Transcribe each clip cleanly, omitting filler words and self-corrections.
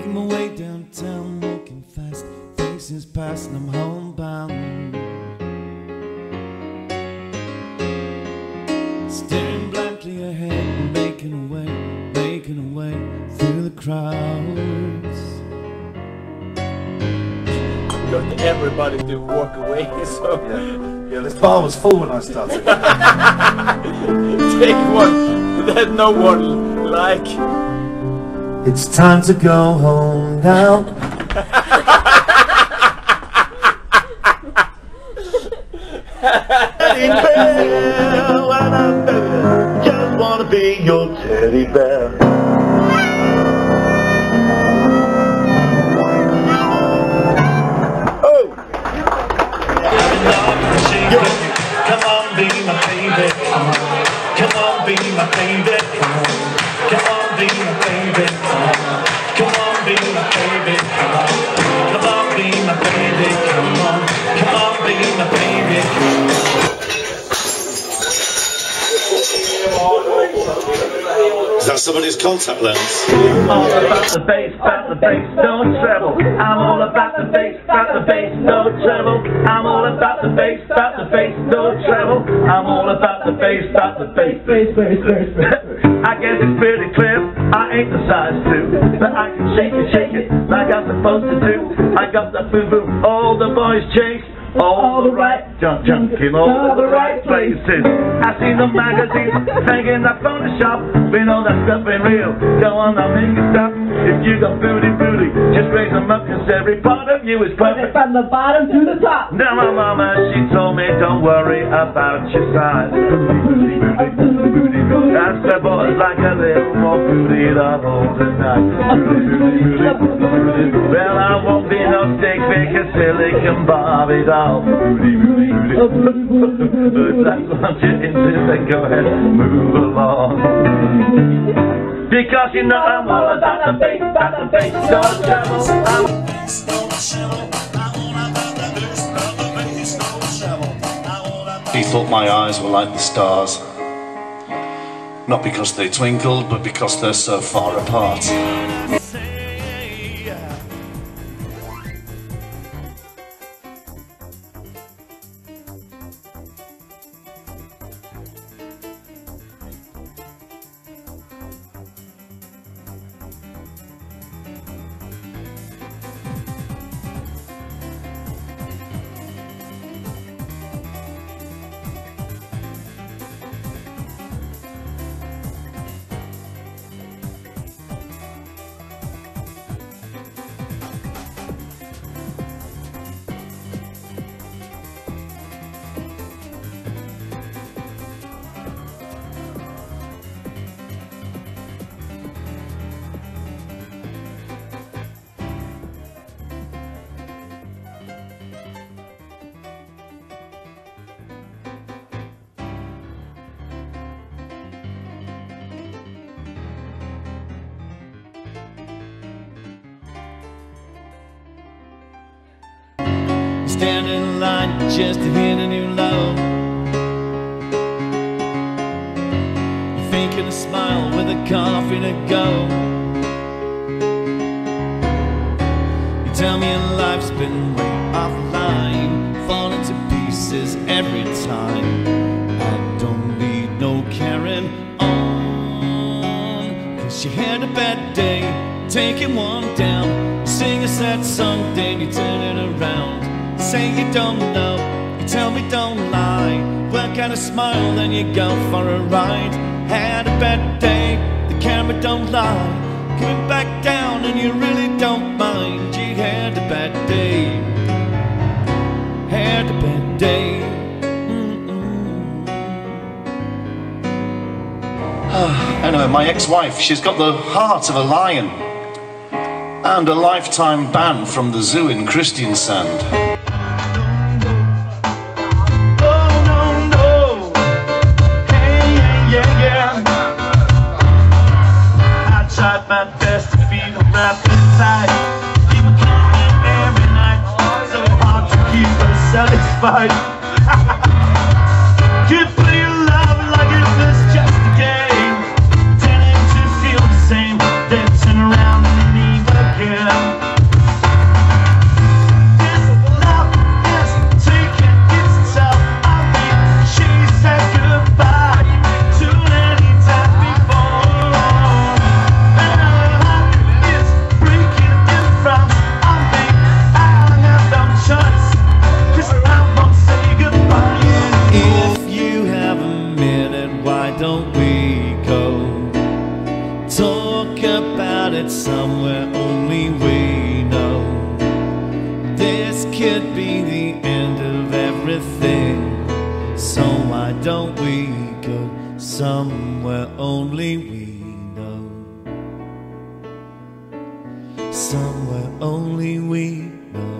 Making my way downtown, walking fast, faces past and I'm homebound. Staring blankly ahead, making a way through the crowds. Got everybody to walk away, so yeah, this bar was full when I started. Take one that no one like. It's time to go home now. Just wanna be your teddy bear. Oh! Come on, be my baby. Come on, be my baby. Come on, be my baby. Come on, be my baby. Come on, be my baby. Come on, be my baby. Is that somebody's contact lens? I'm all about the bass, no treble. I'm all about the bass, no treble. I'm all about the bass, no treble. I'm all about the bass, I guess it's pretty clear, I ain't the size 2, but I can shake it like I'm supposed to do. I got the boo-boo, all the boys chase. All the right junk in all the right places. I see the magazines hanging up on the shop. We know that stuff ain't real. Go on, I'll make it stop. If you got booty, just raise them up, cause every part of you is perfect from the bottom to the top. Now my mama, she told me don't worry about your size. Booty. That's the boys like a little more booty the whole night. Booty. Well, I won't be no stick figure silicon Barbie doll. Booty. That's what you're into, then go ahead, move along. Because you know I'm all about the bass, no trouble. He thought my eyes were like the stars. Not because they twinkled, but because they're so far apart. Stand in line just to hit a new low. Faking a smile with a coffee to go. You tell me life's been way offline, falling to pieces every time. I don't need no carrying on, cause you had a bad day, taking one down. You sing a sad song, then you turn it around. Say you don't know, you tell me don't lie. Work out a smile, then you go for a ride. Had a bad day, the camera don't lie. Coming back down and you really don't mind. You had a bad day, had a bad day. Anyway, my ex-wife, she's got the heart of a lion and a lifetime ban from the zoo in Kristiansand. My best to be the rap inside. People coming every night, so hard to keep us satisfied. Could play love like it was just a game, pretending to feel the same, then turn around and leave again. somewhere only we know, somewhere only we know.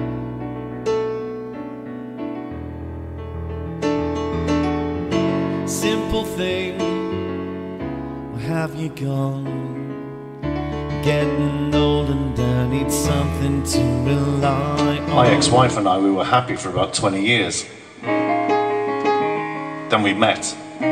Simple thing, where have you gone? Getting old and I need something to rely on. My ex-wife and I, we were happy for about 20 years. Then we met.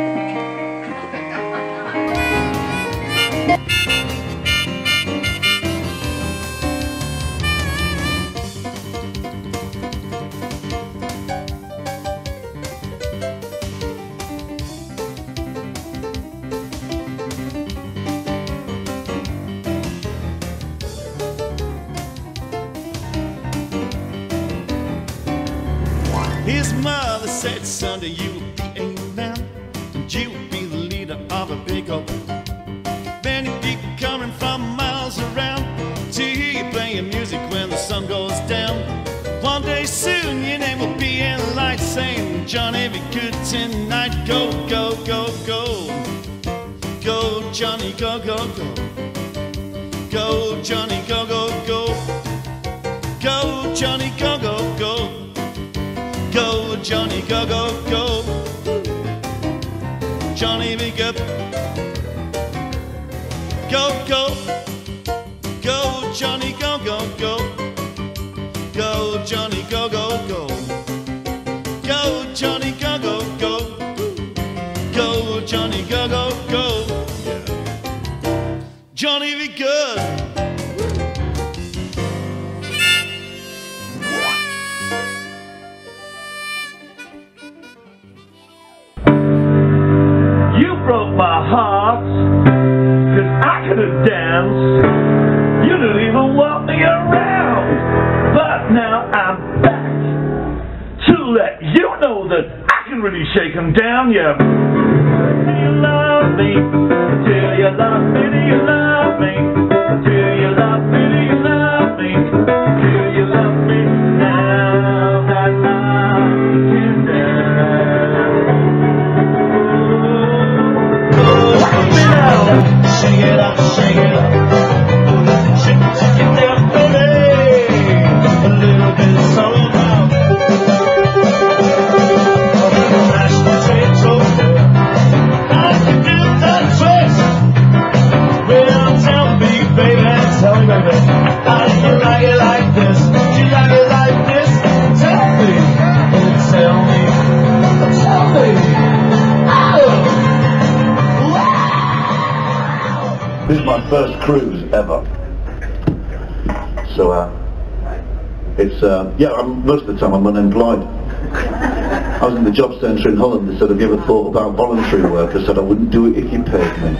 His mother said, son, you will be a man, and you will be the leader of a big old many people coming from miles around to hear you playing music when the sun goes down. One day soon your name will be in the light saying, Johnny, be good tonight. Go, go, go, go. Go, Johnny, go, go, go. Go, Johnny, go, go, go. Go, Johnny, go, go, go. Go, Johnny, go, go, go. Johnny, be good. Go, go. Go, Johnny, go, go, go. Go, Johnny, go, go, go. Go, Johnny, go, go, go. Go, Johnny, go, go, go. Yeah. Johnny, be good. Broke my heart, 'cause I couldn't dance. You didn't even walk me around. But now I'm back to let you know that I can really shake 'em down, yeah. Do you love me? Do you love me? Do you love me? Do you love me? Do you love me? Do you love me now that I can dance? Shake it up, shake it up. Shake it down, baby. A little bit of soul now. Mashed potatoes. I can do that twist. Well, tell me, baby, tell me, baby. How do you like it like this? Do you like it like this? Tell me, oh, tell me, tell me. This is my first cruise ever. So, it's, yeah, most of the time I'm unemployed. I was in the job centre in Holland. They said, have you ever thought about voluntary work? I said, I wouldn't do it if you paid me.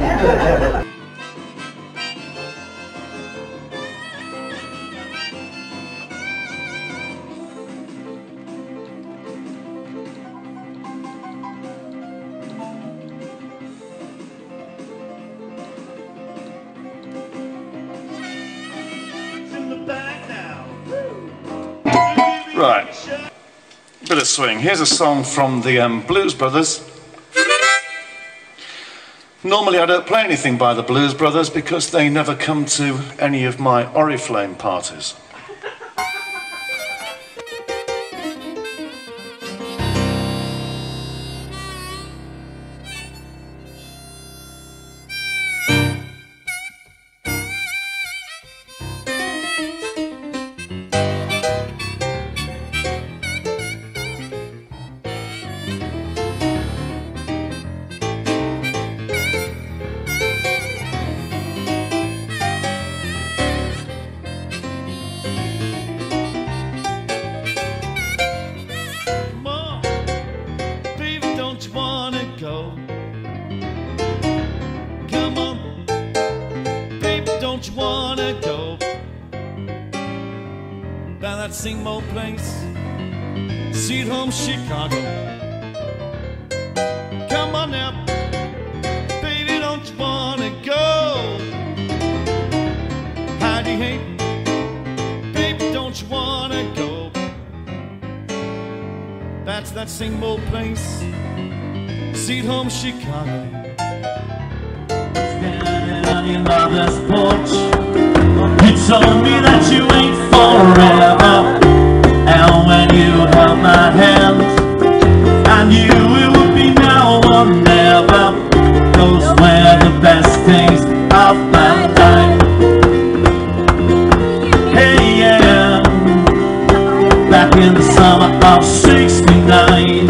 Right, bit of swing. Here's a song from the Blues Brothers. Normally I don't play anything by the Blues Brothers because they never come to any of my Oriflame parties. Singmo place, Sweet Home Chicago. Come on now, baby, don't you wanna go? How do you hate, baby, don't you wanna go? That's that Singmo place, Sweet home Chicago. Standing on your mother's porch, you told me that you ain't forever. And when you held my hand, I knew it would be now or never. Those were the best days of my life. Hey yeah, back in the summer of '69.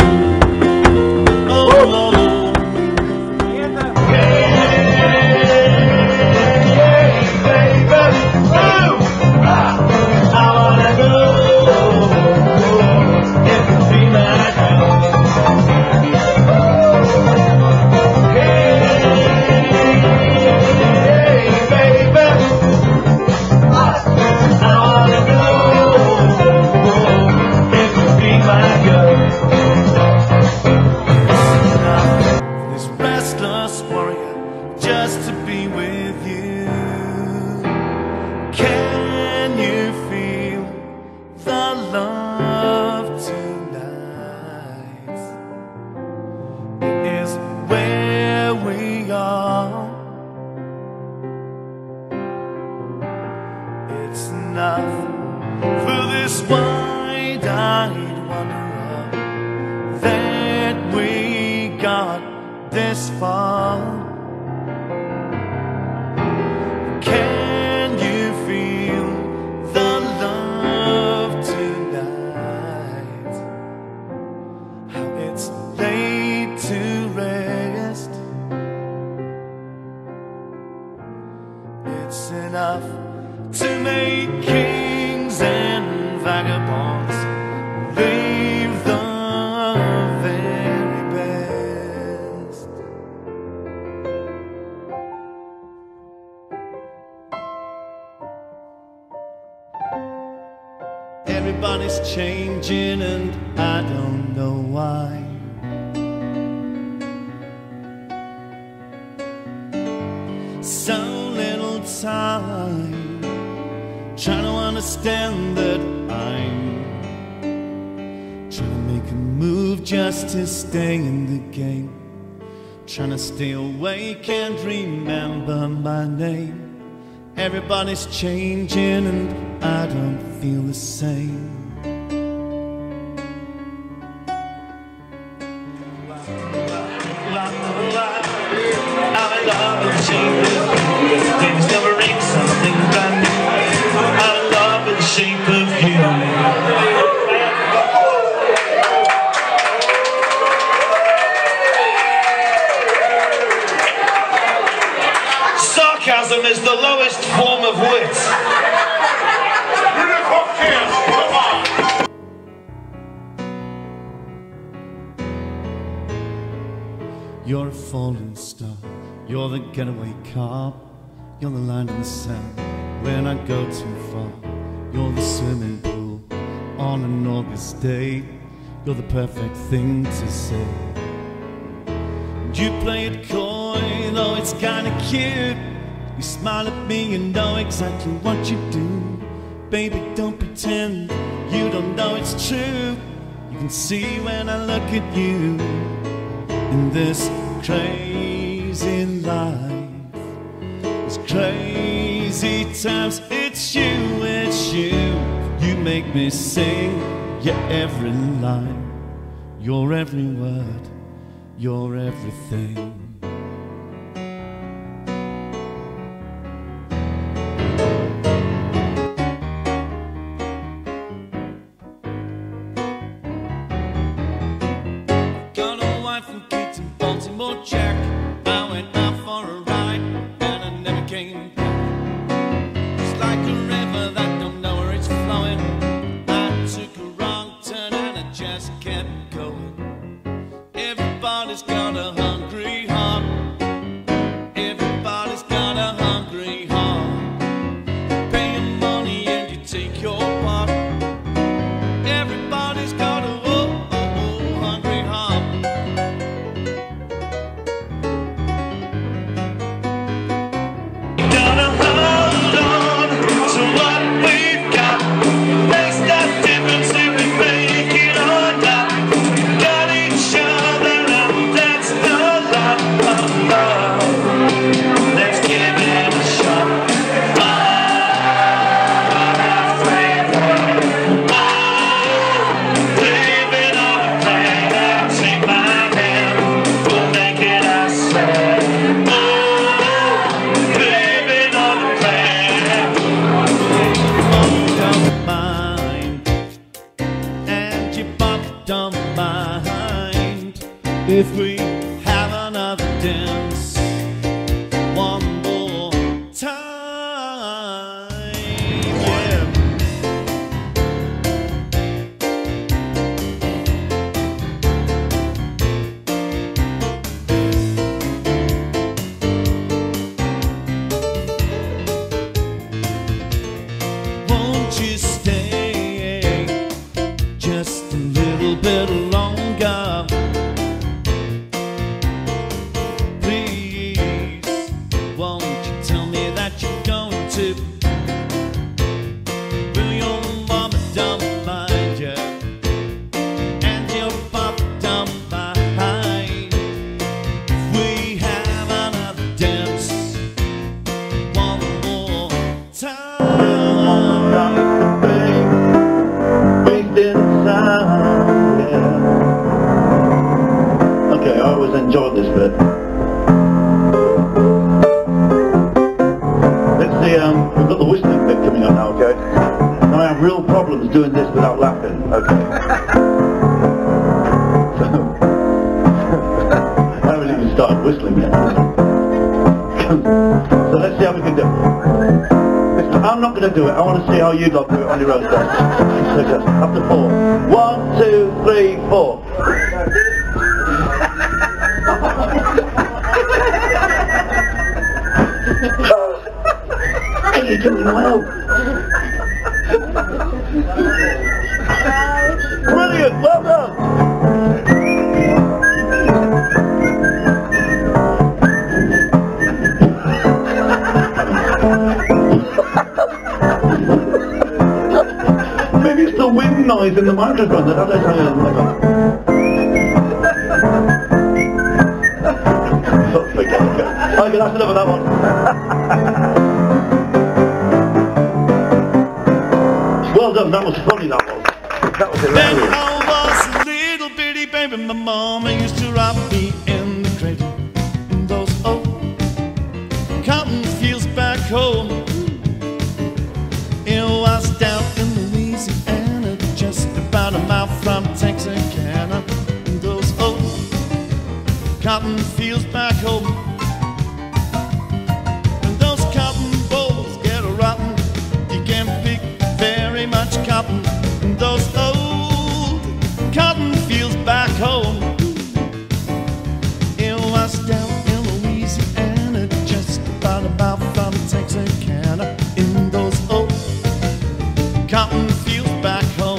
Everybody's changing and I don't know why. So little time trying to understand that I'm trying to make a move just to stay in the game. Trying to stay awake and remember my name. Everybody's changing and I don't feel the same. I'm in love with the shape of you. Discovering something brand new. I'm in love with the shape of you. Sarcasm is the lowest form of wit. You're a falling star, you're the getaway car, you're the line in the sand when I go too far. You're the swimming pool on an August day, you're the perfect thing to say. You play it coy, though it's kinda cute. You smile at me and know exactly what you do. Baby, don't pretend you don't know it's true. You can see when I look at you. In this crazy life, this crazy times, it's you, it's you. You make me sing your every line, your every word, your everything. Jack, I went out for a ride and I never came back. It's like a river that don't know where it's flowing. I took a wrong turn and I just kept going. Everybody's got a hungry heart. Everybody's got a hungry heart. Pay your money and you take your part. Everybody's got a hungry heart. don't mind if we have another dance one more time. Yeah. Won't you stay just a little bit longer? Please, won't you tell me that you're going to? Will your mama don't mind you, and your papa don't mind if we have another dance one more time? Okay, I always enjoyed this bit. Let's see, we've got the whistling bit coming up now, okay? Now I have real problems doing this without laughing, okay? I haven't even started whistling yet. So let's see how we can do it. Listen, I'm not going to do it, I want to see how you lot do it on your own. So just up to 4. 1, 2, 3, 4. Hey, you're doing well. Brilliant, well done. Maybe it's the wind noise in the microphone that I don't know. Okay, that's enough of that one. Well done, that was funny, that was. That was Then hilarious. I was a little bitty baby, my mama used to rock me in the cradle in those old cotton fields back home. It was down in Louisiana, just about a mile from Texarkana, in those old cotton fields back home. When those cotton bolls get rotten, you can't pick very much cotton in those old cotton fields back home. It was down in Louisiana, just about a mile from Texarkana, in those old cotton fields back home.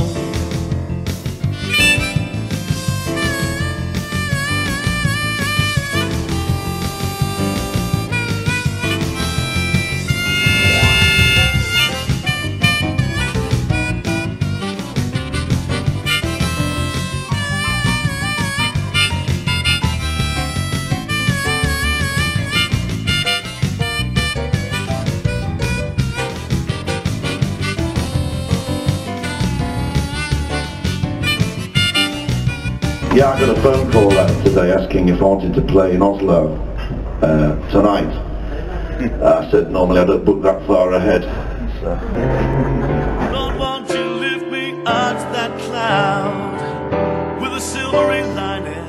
Yeah, I got a phone call today asking if I wanted to play in Oslo tonight. I said normally I don't book that far ahead. So. Lord, won't you lift me up to that cloud with a silvery lining,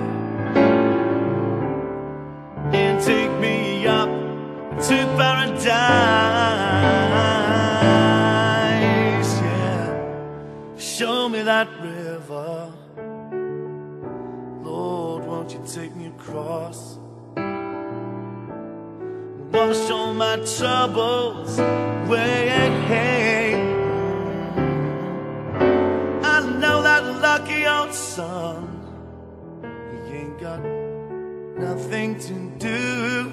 and take me up to paradise, yeah. Show me that river, Lord, won't you take me across? Wash all my troubles away. I know that lucky old son, he ain't got nothing to do,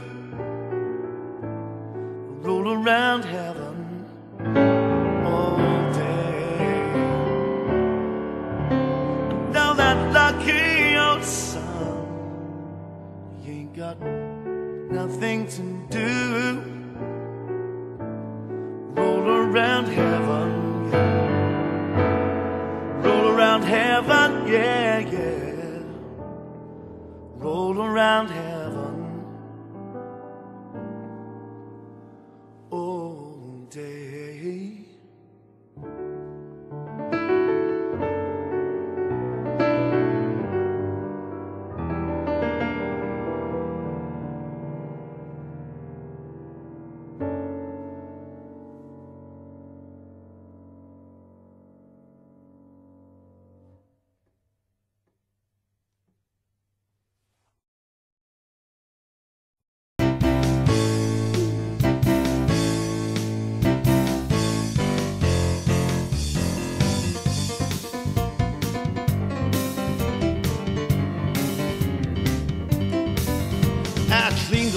roll around heaven all day. I know that lucky old son, he ain't got nothing to do, roll around heaven, yeah. Roll around heaven, yeah, yeah. Roll around heaven all day.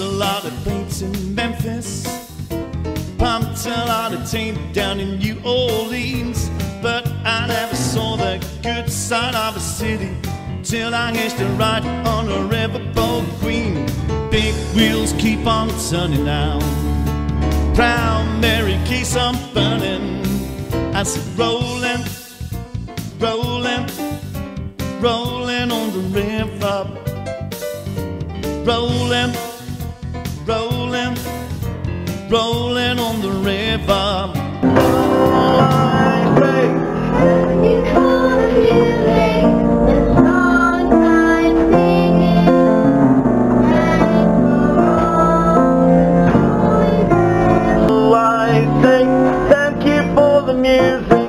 a lot of paints in Memphis, pumped a lot of tape down in New Orleans, but I never saw the good side of a city till I hitched a ride on a riverboat queen. Big wheels keep on turning now, proud Mary keeps on burning. I said rolling, rolling, rolling on the river, rolling, rolling, rolling on the river. You can't hear the songs I'm singing, and Oh, I say thank you for the music.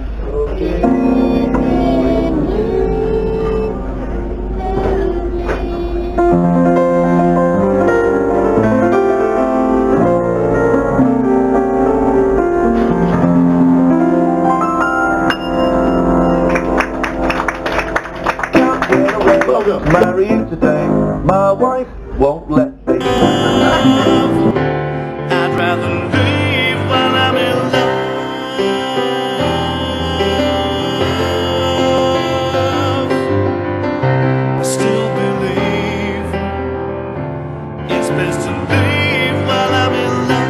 Married today, my wife won't let me. I'd rather leave while I'm in love. I still believe it's best to leave while I'm in love.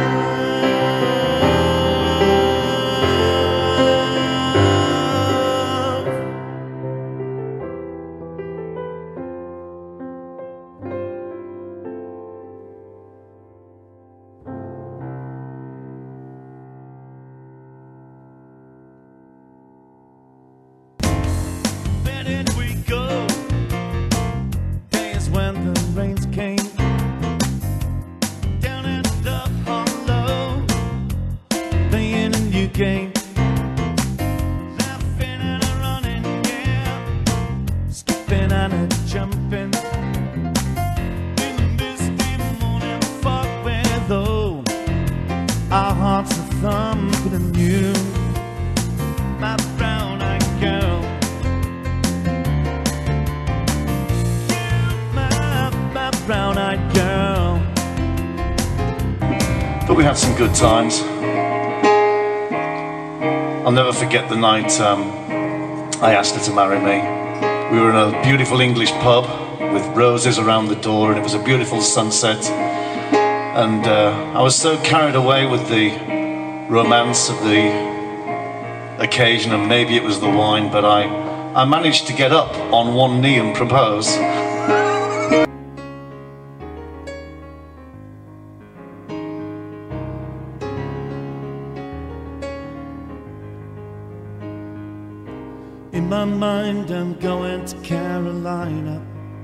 Where did we go? Days when the rains came down at the hollow, playing a new game, laughing and a running, yeah, skipping and a jumping in the misty morning fog, where though our hearts are thumping anew. My brown-eyed girl, my brown-eyed girl. But we had some good times. I'll never forget the night I asked her to marry me. We were in a beautiful English pub with roses around the door, and it was a beautiful sunset. And I was so carried away with the romance of the occasion, and maybe it was the wine, but I managed to get up on one knee and propose. In my mind I'm going to Carolina.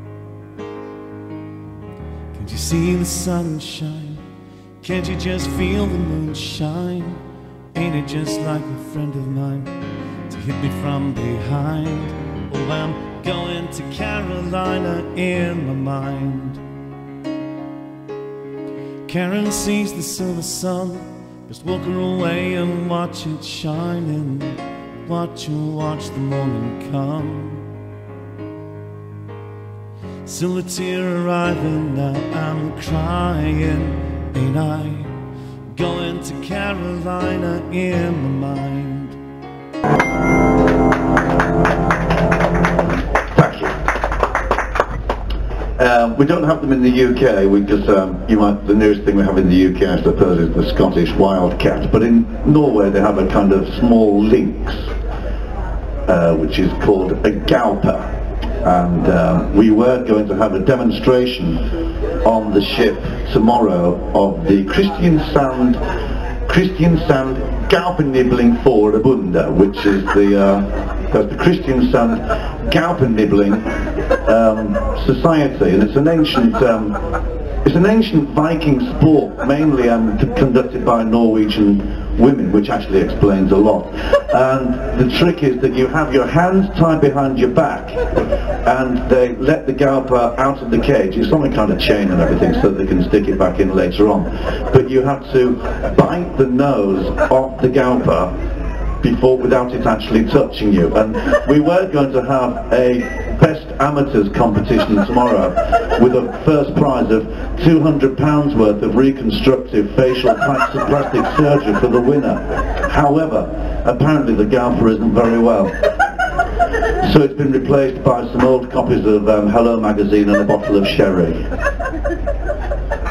Can't you see the sunshine? Can't you just feel the moonshine? Ain't it just like a friend of mine to hit me from behind? Oh, I'm going to Carolina in my mind. Karen sees the silver sun, just walk her away and watch it shining. Watch the morning come. Still a tear arriving, now I'm crying, ain't I? Going to Carolina in my mind. Thank you. We don't have them in the UK. We just, the newest thing we have in the UK, I suppose, is the Scottish wildcat. But in Norway, they have a kind of small lynx, which is called a gauper. And we were going to have a demonstration on the ship tomorrow of the Christian Sand Gaupennibbling Forbundet, which is the Christian Sand Gaupennibbling Society, and it's an ancient Viking sport, mainly conducted by Norwegian women, which actually explains a lot. And the trick is that you have your hands tied behind your back, and they let the gauper out of the cage. It's on a kind of chain and everything, so they can stick it back in later on. But you have to bite the nose of the gauper without it actually touching you. And we were going to have a Best Amateurs competition tomorrow with a first prize of £200 worth of reconstructive facial plastic surgery for the winner. However, apparently the gaffer isn't very well. So it's been replaced by some old copies of Hello magazine and a bottle of sherry.